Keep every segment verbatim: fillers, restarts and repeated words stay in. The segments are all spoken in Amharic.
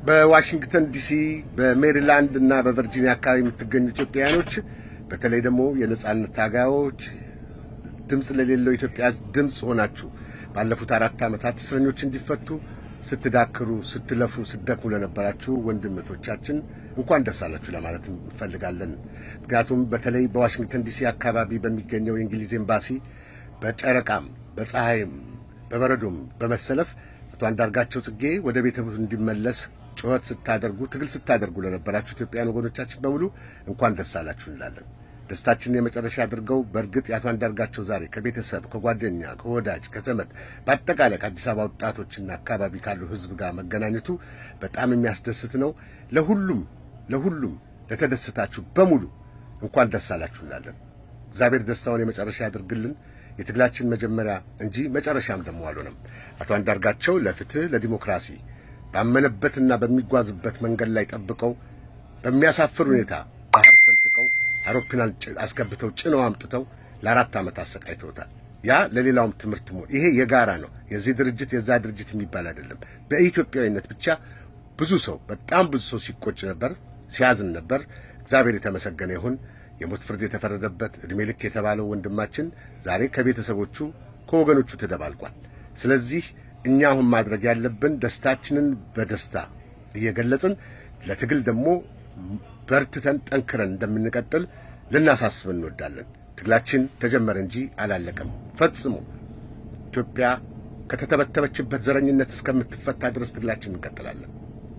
በዋሽንግተን ዲሲ በሜሪላንድ እና በቨርጂኒያ አካባቢ የምትገኙ ኢትዮጵያውያኖች በተለይ ደግሞ የነጻነት ታጋዮች ድምጽ ለሌለው ኢትዮጵያ ድምጽ ሆናችሁ ባለፉት አራት ዓመታት እስረኞች እንዲፈቱ ስትዳክሩ ስትለፉ ስትደክሙ ለነበራችሁ ወንድሞቻችን እንኳን ደስ አላችሁ ለማለት እንፈልጋለን። ምክንያቱም በተለይ በዋሽንግተን ዲሲ አካባቢ በሚገኘው የእንግሊዝ ኤምባሲ በጨረቃም በፀሐይም በበረዶም በመሰለፍ አቶ አንዳርጋቸው ጽጌ ወደ ቤተሰቡ እንዲመለስ ጩኸት ስታደርጉ ትግል ስታደርጉ ለነበራችሁ ኢትዮጵያውያን ወገኖቻችን በሙሉ እንኳን ደስ አላችሁ እንላለን። ደስታችንን የመጨረሻ አድርገው በእርግጥ የአቶ አንዳርጋቸው ዛሬ ከቤተሰብ ከጓደኛ ከወዳጅ ከዘመድ በአጠቃላይ ከአዲስ አበባ ወጣቶችና አካባቢ ካሉ ህዝብ ጋር መገናኘቱ በጣም የሚያስደስት ነው። ለሁሉም ለሁሉም ለተደሰታችሁ በሙሉ እንኳን ደስ አላችሁ እንላለን። እግዚአብሔር ደስታውን የመጨረሻ ያድርግልን። የትግላችን መጀመሪያ እንጂ መጨረሻም ደግሞ አልሆነም። አቶ አንዳርጋቸው ለፍትህ ለዲሞክራሲ ባመነበትና በሚጓዝበት መንገድ ላይ ጠብቀው በሚያሳፍር ሁኔታ ባህር ሰንጥቀው አውሮፕላን አስገብተው ጭነው አምጥተው ለአራት ዓመት አሰቃይተውታል። ያ ለሌላውም ትምህርት ነው። ይሄ የጋራ ነው። የዚህ ድርጅት የዛ ድርጅት የሚባል አይደለም። በኢትዮጵያዊነት ብቻ ብዙ ሰው በጣም ብዙ ሰው ሲቆጭ ነበር፣ ሲያዝን ነበር። እግዚአብሔር የተመሰገነ ይሁን። የሞት ፍርድ የተፈረደበት እድሜ ልክ የተባለው ወንድማችን ዛሬ ከቤተሰቦቹ ከወገኖቹ ተደባልቋል። ስለዚህ እኛ አሁን ማድረግ ያለብን ደስታችንን በደስታ እየገለጽን ለትግል ደግሞ በርትተን ጠንክረን እንደምንቀጥል ልናሳስብ እንወዳለን። ትግላችን ተጀመረ እንጂ አላለቀም ፈጽሞ። ኢትዮጵያ ከተተበተበችበት ዘረኝነት እስከምትፈታ ድረስ ትግላችን እንቀጥላለን፣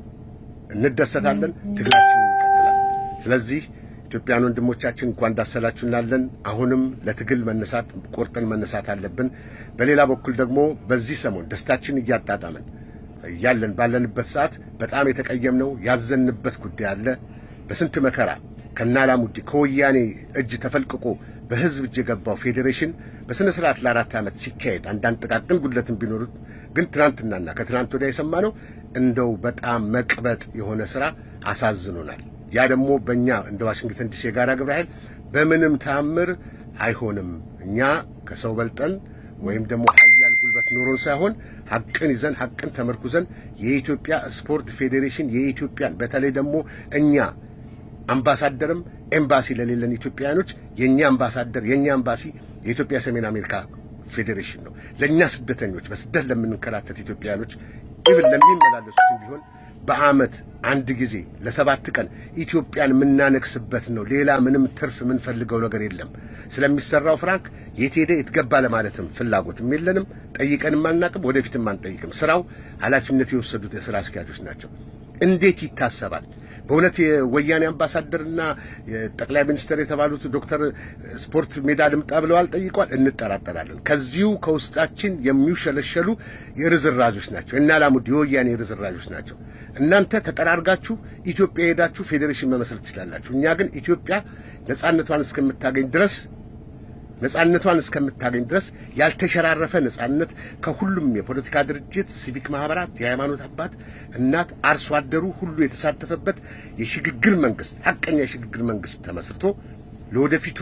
እንደሰታለን፣ ትግላችን እንቀጥላለን። ስለዚህ ኢትዮጵያን ወንድሞቻችን እንኳን ዳሰላችሁ እንላለን። አሁንም ለትግል መነሳት ቆርጠን መነሳት አለብን። በሌላ በኩል ደግሞ በዚህ ሰሞን ደስታችን እያጣጣመን ያለን ባለንበት ሰዓት በጣም የተቀየምነው ያዘንበት ጉዳይ አለ። በስንት መከራ ከናላሙዲ ከወያኔ እጅ ተፈልቅቆ በህዝብ እጅ የገባው ፌዴሬሽን በስነ ስርዓት ለአራት ዓመት ሲካሄድ አንዳንድ ጥቃቅን ጉድለትን ቢኖሩት ግን ትናንትናና ከትናንት ወዲያ የሰማነው እንደው በጣም መቅበጥ የሆነ ስራ አሳዝኖናል። ያ ደግሞ በእኛ እንደ ዋሽንግተን ዲሲ ጋራ ግብረ ኃይል በምንም ታምር አይሆንም። እኛ ከሰው በልጠን ወይም ደግሞ ኃያል ጉልበት ኖሮን ሳይሆን ሐቅን ይዘን ሐቅን ተመርኩዘን የኢትዮጵያ ስፖርት ፌዴሬሽን የኢትዮጵያን በተለይ ደግሞ እኛ አምባሳደርም ኤምባሲ ለሌለን ኢትዮጵያኖች የኛ አምባሳደር የኛ ኤምባሲ የኢትዮጵያ ሰሜን አሜሪካ ፌዴሬሽን ነው። ለኛ ስደተኞች በስደት ለምንከራተት ኢትዮጵያኖች ኢቭን ለሚመላለሱት ቢሆን በአመት አንድ ጊዜ ለሰባት ቀን ኢትዮጵያን ምናነክስበት ነው። ሌላ ምንም ትርፍ ምን ፈልገው ነገር የለም። ስለሚሰራው ፍራንክ የት ሄደ የትገባ ለማለትም ፍላጎትም የለንም። ጠይቀንም አናቅም፣ ወደፊትም አንጠይቅም። ስራው ኃላፊነት የወሰዱት የሥራ አስኪያጆች ናቸው። እንዴት ይታሰባል? በእውነት የወያኔ አምባሳደርና ጠቅላይ ሚኒስትር የተባሉት ዶክተር ስፖርት ሜዳ ልምጣ ብለዋል ጠይቋል? እንጠራጠራለን። ከዚሁ ከውስጣችን የሚውሸለሸሉ የርዝራዦች ናቸው እና ላሙዲ የወያኔ ርዝራዦች ናቸው። እናንተ ተጠራርጋችሁ ኢትዮጵያ ሄዳችሁ ፌዴሬሽን መመስረት ትችላላችሁ። እኛ ግን ኢትዮጵያ ነጻነቷን እስከምታገኝ ድረስ ነጻነቷን እስከምታገኝ ድረስ ያልተሸራረፈ ነጻነት ከሁሉም የፖለቲካ ድርጅት ሲቪክ ማህበራት የሃይማኖት አባት እናት አርሶ አደሩ ሁሉ የተሳተፈበት የሽግግር መንግስት ሐቀኛ የሽግግር መንግስት ተመስርቶ ለወደፊቱ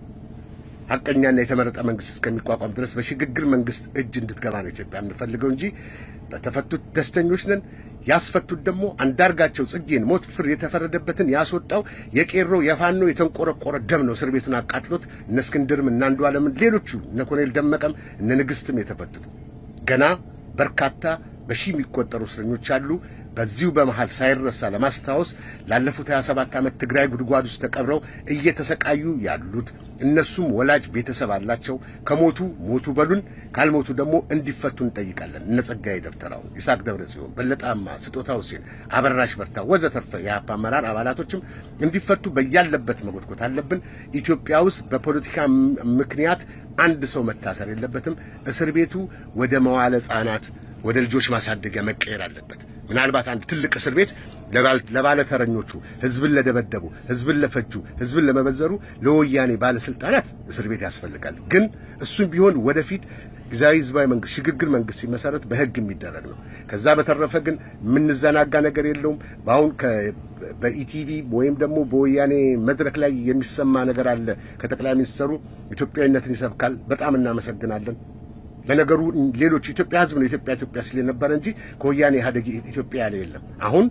ሐቀኛና የተመረጠ መንግስት እስከሚቋቋም ድረስ በሽግግር መንግስት እጅ እንድትገባ ነው ኢትዮጵያ የምንፈልገው እንጂ በተፈቱት ደስተኞች ነን። ያስፈቱት ደግሞ አንዳርጋቸው ጽጌን ሞት ፍርድ የተፈረደበትን ያስወጣው የቄሮ የፋኖ የተንቆረቆረ ደም ነው። እስር ቤቱን አቃጥሎት እነ እስክንድርም እና አንዱዓለምን ሌሎቹ እነ ኮሎኔል ደመቀም እነ ንግስትም የተፈቱት ገና በርካታ በሺ የሚቆጠሩ እስረኞች አሉ። በዚሁ በመሃል ሳይረሳ ለማስታወስ ላለፉት ሃያ ሰባት ዓመት ትግራይ ጉድጓድ ውስጥ ተቀብረው እየተሰቃዩ ያሉት እነሱም ወላጅ ቤተሰብ አላቸው። ከሞቱ ሞቱ በሉን፣ ካልሞቱ ደግሞ እንዲፈቱ እንጠይቃለን። እነ ጸጋዬ ደብተራው፣ ይስሐቅ ደብረጽዮን፣ በለጣማ፣ ስጦታ ሁሴን፣ አበራሽ በርታ ወዘተርፈ የአፓ አመራር አባላቶችም እንዲፈቱ በያለበት መጎትጎት አለብን። ኢትዮጵያ ውስጥ በፖለቲካ ምክንያት አንድ ሰው መታሰር የለበትም። እስር ቤቱ ወደ መዋለ ሕፃናት ወደ ልጆች ማሳደጊያ መቀየር አለበት። ምናልባት አንድ ትልቅ እስር ቤት ለባለ ተረኞቹ ህዝብን ለደበደቡ ህዝብን ለፈጁ ህዝብን ለመበዘሩ ለወያኔ ባለስልጣናት እስር ቤት ያስፈልጋል። ግን እሱም ቢሆን ወደፊት ጊዜያዊ ህዝባዊ መንግስት ሽግግር መንግስት ሲመሰረት በህግ የሚደረግ ነው። ከዛ በተረፈ ግን ምንዘናጋ ነገር የለውም። ባሁን በኢቲቪ ወይም ደግሞ በወያኔ መድረክ ላይ የሚሰማ ነገር አለ። ከጠቅላይ ሚኒስትሩ ኢትዮጵያዊነትን ይሰብካል። በጣም እናመሰግናለን። ለነገሩ ሌሎች ኢትዮጵያ ህዝብ ነው ኢትዮጵያ ኢትዮጵያ ስለነበረ እንጂ ከወያኔ ኢህአዴግ ኢትዮጵያ ያለ የለም። አሁን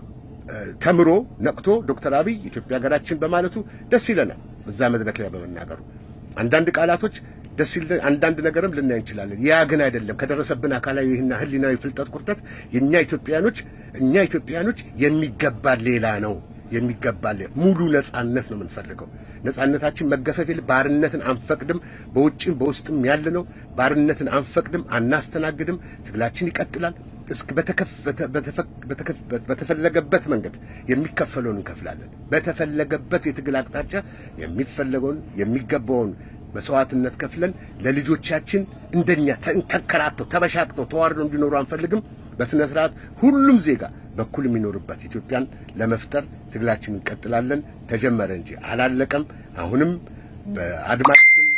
ተምሮ ነቅቶ ዶክተር አብይ ኢትዮጵያ ሀገራችን በማለቱ ደስ ይለናል። በዛ መድረክ ላይ በመናገሩ አንዳንድ ቃላቶች ደስ ይላል፣ አንዳንድ ነገርም ልናይ እንችላለን። ያ ግን አይደለም ከደረሰብን አካላዊና ህሊናዊ ፍልጠት ቁርጠት የኛ ኢትዮጵያኖች እኛ ኢትዮጵያኖች የሚገባ ሌላ ነው። የሚገባል ሙሉ ነጻነት ነው የምንፈልገው። ነጻነታችን መገፈፍል ባርነትን አንፈቅድም። በውጭም በውስጥም ያለ ነው ባርነትን አንፈቅድም፣ አናስተናግድም። ትግላችን ይቀጥላል። እስከ በተከፈተ በተከፈተ በተፈለገበት መንገድ የሚከፈለውን እንከፍላለን። በተፈለገበት የትግል አቅጣጫ የሚፈለገውን የሚገባውን መስዋዕትነት ከፍለን ለልጆቻችን እንደኛ ተንከራተው ተበሻቅተው ተዋርደው እንዲኖሩ አንፈልግም። በስነ ስርዓት ሁሉም ዜጋ በኩል የሚኖርበት ኢትዮጵያን ለመፍጠር ትግላችን እንቀጥላለን። ተጀመረ እንጂ አላለቀም። አሁንም በአድማጭም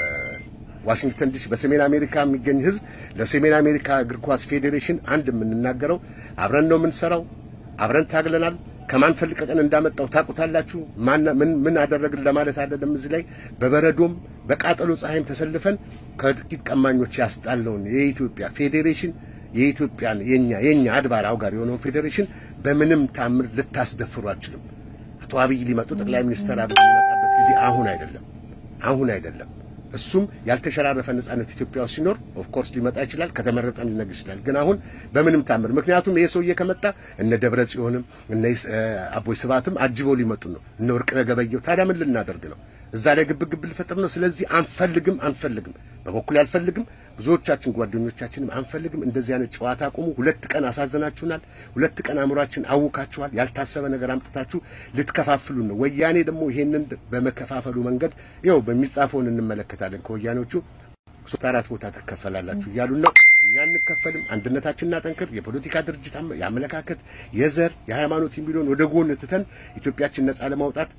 በዋሽንግተን ዲሲ በሰሜን አሜሪካ የሚገኝ ህዝብ ለሰሜን አሜሪካ እግር ኳስ ፌዴሬሽን አንድ የምንናገረው አብረን ነው የምንሰራው። አብረን ታግለናል። ከማን ፈልቀቀን እንዳመጣው ታቁታላችሁ። ማን ምን ምን አደረግን ለማለት አይደለም። እዚህ ላይ በበረዶም በቃጠሎ ፀሐይም ተሰልፈን ከጥቂት ቀማኞች ያስጣለውን የኢትዮጵያ ፌዴሬሽን የኢትዮጵያን የኛ የኛ አድባራው ጋር የሆነው ፌዴሬሽን በምንም ታምር ልታስደፍሩ አትችሉም። አቶ አብይ ሊመጡ ጠቅላይ ሚኒስትር አብይ ሊመጣበት ጊዜ አሁን አይደለም አሁን አይደለም። እሱም ያልተሸራረፈ ነጻነት ኢትዮጵያ ውስጥ ሲኖር ኦፍ ኮርስ ሊመጣ ይችላል፣ ከተመረጠን ሊነግስ ይችላል። ግን አሁን በምንም ታምር ምክንያቱም ይሄ ሰውዬ ከመጣ እነ ደብረ ጽዮንም እነ አቦይ ስብሃትም አጅበው ሊመጡ ነው። እነ ወርቅነህ ገበየሁ ታዲያ ምን ልናደርግ ነው? እዛ ላይ ግብግብ ልፈጥር ነው። ስለዚህ አንፈልግም አንፈልግም በበኩል ያልፈልግም። ብዙዎቻችን ጓደኞቻችንም አንፈልግም። እንደዚህ አይነት ጨዋታ አቁሙ። ሁለት ቀን አሳዘናችሁናል። ሁለት ቀን አምሯችን አውካችኋል። ያልታሰበ ነገር አምጥታችሁ ልትከፋፍሉ ነው። ወያኔ ደግሞ ይሄንን በመከፋፈሉ መንገድ ይኸው በሚጻፈውን እንመለከታለን። ከወያኔዎቹ ሶስት አራት ቦታ ተከፈላላችሁ እያሉን ነው። እኛ እንከፈልም። አንድነታችንና ጠንክር የፖለቲካ ድርጅት ያመለካከት የዘር የሃይማኖት የሚሉን ወደ ጎን ትተን ኢትዮጵያችን ነጻ ለማውጣት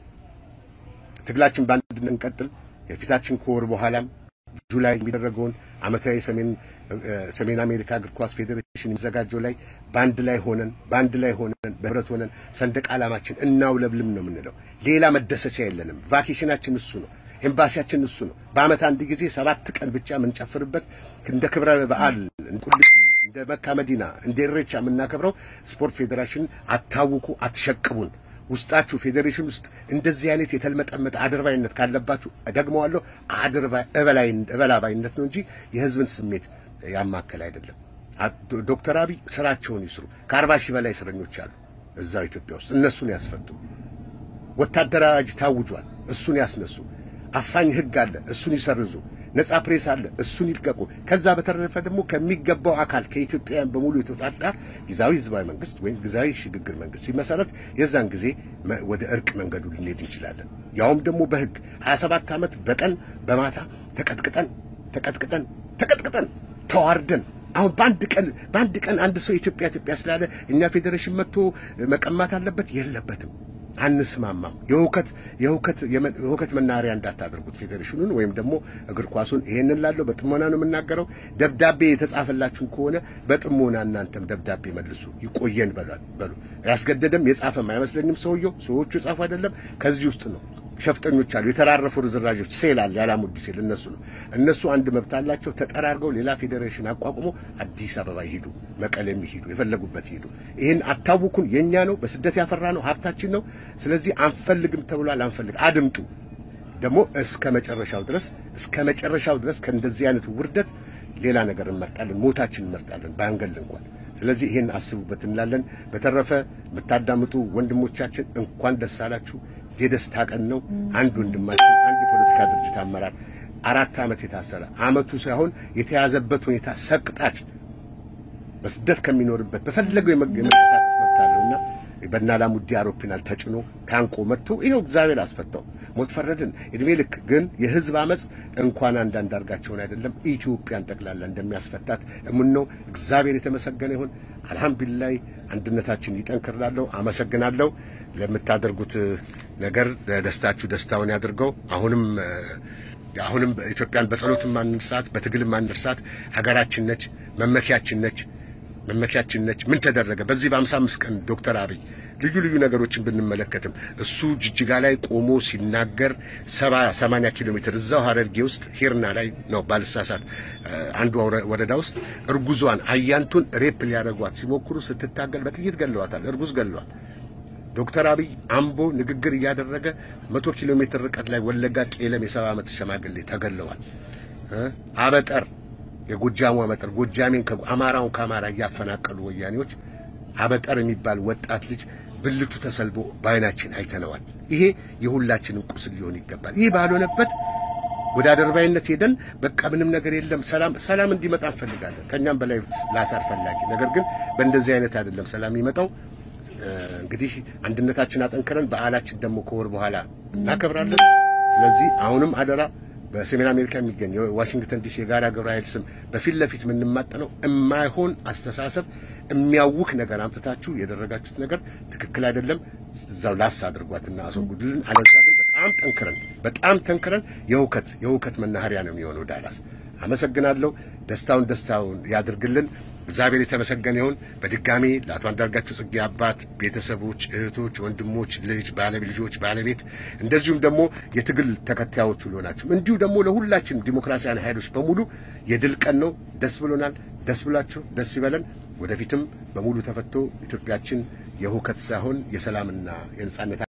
ትግላችን ባንድነት እንቀጥል። የፊታችን ከወር በኋላም ጁላይ የሚደረገውን አመታዊ ሰሜን ሰሜን አሜሪካ እግር ኳስ ፌዴሬሽን የሚዘጋጀው ላይ ባንድ ላይ ሆነን ባንድ ላይ ሆነን በህብረት ሆነን ሰንደቅ ዓላማችን እናውለብልም ነው የምንለው። ሌላ መደሰቻ የለንም። ቫኬሽናችን እሱ ነው። ኤምባሲያችን እሱ ነው። በአመት አንድ ጊዜ ሰባት ቀን ብቻ የምንጨፍርበት እንደ ክብረ በዓል እንቁልቢ እንደ መካ መዲና እንደ ኢሬቻ የምናከብረው ስፖርት ፌዴሬሽን አታውቁ፣ አትሸቅቡን። ውስጣችሁ ፌዴሬሽን ውስጥ እንደዚህ አይነት የተልመጠመጠ አድርባይነት ካለባችሁ ደግመዋለሁ፣ አድርባይ እበላይ እበላባይነት ነው እንጂ የህዝብን ስሜት ያማከለ አይደለም። ዶክተር አብይ ስራቸውን ይስሩ። ከአርባ ሺህ በላይ እስረኞች አሉ እዛው ኢትዮጵያ ውስጥ። እነሱን ያስፈቱ። ወታደራዊ አዋጅ ታውጇል፣ እሱን ያስነሱ። አፋኝ ህግ አለ፣ እሱን ይሰርዙ። ነጻ ፕሬስ አለ፣ እሱን ይልቀቁ። ከዛ በተረፈ ደግሞ ከሚገባው አካል ከኢትዮጵያውያን በሙሉ የተውጣጣ ጊዜያዊ ህዝባዊ መንግስት ወይም ጊዜያዊ ሽግግር መንግስት ሲመሰረት የዛን ጊዜ ወደ እርቅ መንገዱ ልንሄድ እንችላለን። ያውም ደግሞ በህግ ሀያ ሰባት ዓመት በቀን በማታ ተቀጥቅጠን ተቀጥቅጠን ተቀጥቅጠን ተዋርደን አሁን ባንድ ቀን ባንድ ቀን አንድ ሰው ኢትዮጵያ ኢትዮጵያ ስላለ እኛ ፌዴሬሽን መጥቶ መቀማት አለበት የለበትም። አንስማማም። የሁከት የሁከት የሁከት መናሪያ እንዳታደርጉት ፌዴሬሽኑን ወይም ደግሞ እግር ኳሱን። ይሄንን ላለው በጥሞና ነው የምናገረው። ደብዳቤ የተጻፈላችሁ ከሆነ በጥሞና እናንተም ደብዳቤ መልሱ። ይቆየን በሏል በሉ። ያስገደደም የጻፈም አይመስለኝም ሰውየው። ሰዎቹ የጻፉ አይደለም። ከዚህ ውስጥ ነው ሸፍጠኞች አሉ፣ የተራረፉ ርዝራዦች ሴል አለ፣ ያላሙዲ ሴል እነሱ ነው። እነሱ አንድ መብት አላቸው። ተጠራርገው ሌላ ፌዴሬሽን አቋቁሞ አዲስ አበባ ይሄዱ፣ መቀሌም ይሄዱ፣ የፈለጉበት ይሄዱ። ይሄን አታውኩን። የኛ ነው፣ በስደት ያፈራ ነው፣ ሀብታችን ነው። ስለዚህ አንፈልግም ተብሏል። አንፈልግ አድምጡ። ደግሞ እስከ መጨረሻው ድረስ እስከ መጨረሻው ድረስ ከእንደዚህ አይነት ውርደት ሌላ ነገር እንመርጣለን፣ ሞታችን እንመርጣለን ባንገል እንኳን። ስለዚህ ይሄን አስቡበት እንላለን። በተረፈ የምታዳምጡ ወንድሞቻችን እንኳን ደስ አላችሁ። የደስታ ቀን ነው። አንድ ወንድማችን አንድ የፖለቲካ ድርጅት አመራር አራት ዓመት የታሰረ አመቱ ሳይሆን የተያዘበት ሁኔታ ሰቅጣጭ በስደት ከሚኖርበት በፈለገው የመንቀሳቀስ መብት አለውና በእናላሙዲ አውሮፕላን ተጭኖ ታንቆ መጥቶ ይሄው እግዚአብሔር አስፈታው። ሞት ፈረድን እድሜ ልክ። ግን የህዝብ አመጽ እንኳን አንዳንድ አርጋቸውን አይደለም ኢትዮጵያን ጠቅላላ እንደሚያስፈታት እምን ነው። እግዚአብሔር የተመሰገነ ይሁን። አልহামዱሊላህ አንድነታችን ይጠንክርላለሁ። አመሰግናለሁ። ለምታደርጉት ነገር ደስታችሁ ደስታውን ያድርገው። አሁንም አሁንም ኢትዮጵያን በጸሎት ማንርሳት፣ በትግል ማንርሳት። ሀገራችን ነች፣ መመኪያችን ነች። መመኪያችን ነች ምን ተደረገ በዚህ በ55 ቀን ዶክተር አብይ ልዩ ልዩ ነገሮችን ብንመለከትም እሱ ጅጅጋ ላይ ቆሞ ሲናገር ሰባ ሰማንያ ኪሎ ሜትር እዛው ሐረርጌ ውስጥ ሂርና ላይ ነው ባልሳሳት አንዱ ወረዳ ውስጥ እርጉዟን አያንቱን ሬፕ ሊያደርጓት ሲሞክሩ ስትታገል በጥይት ገለዋታል እርጉዝ ገለዋል ዶክተር አብይ አምቦ ንግግር ያደረገ መቶ ኪሎ ሜትር ርቀት ላይ ወለጋ ቄለም የሰባ ዓመት ሸማግሌ ተገለዋል አበጠር የጎጃሙ አበጠር ጎጃሜን ከአማራውን ከአማራ ያፈናቀሉ ወያኔዎች አበጠር የሚባል ወጣት ልጅ ብልቱ ተሰልቦ ባይናችን አይተነዋል ይሄ የሁላችንም ቁስል ሊሆን ይገባል ይሄ ባልሆነበት ወደ አደርባይነት ሄደን በቃ ምንም ነገር የለም ሰላም ሰላም እንዲመጣ እንፈልጋለን ከኛም በላይ ላሳር ፈላጊ ነገር ግን በእንደዚህ አይነት አይደለም ሰላም ይመጣው እንግዲህ አንድነታችን አጠንከረን በዓላችን ደግሞ ከወር በኋላ እናከብራለን ስለዚህ አሁንም አደራ በሰሜን አሜሪካ የሚገኝ ዋሽንግተን ዲሲ የጋራ ግብረ ኃይል ስም በፊት ለፊት ምንማጠነው የማይሆን አስተሳሰብ የሚያውክ ነገር አምጥታችሁ የደረጋችሁት ነገር ትክክል አይደለም እዛው ላስ አድርጓትና አስወግዱልን አለዛ ግን በጣም ጠንክረን በጣም ጠንክረን የውከት የውከት መናኸሪያ ነው የሚሆነው ዳላስ አመሰግናለሁ ደስታውን ደስታውን ያድርግልን እግዚአብሔር የተመሰገነ ይሁን በድጋሚ ለአቶ አንዳርጋቸው ጽጌ አባት ቤተሰቦች እህቶች ወንድሞች ልጅ ባለቤት ልጆች ባለቤት እንደዚሁም ደግሞ የትግል ተከታዮች ሁሉ ናችሁ እንዲሁ ደግሞ ለሁላችን ዲሞክራሲያዊ ኃይሎች በሙሉ የድል ቀን ነው ደስ ብሎናል ደስ ብላችሁ ደስ ይበለን ወደፊትም በሙሉ ተፈቶ ኢትዮጵያችን የሁከት ሳይሆን የሰላምና የነጻነት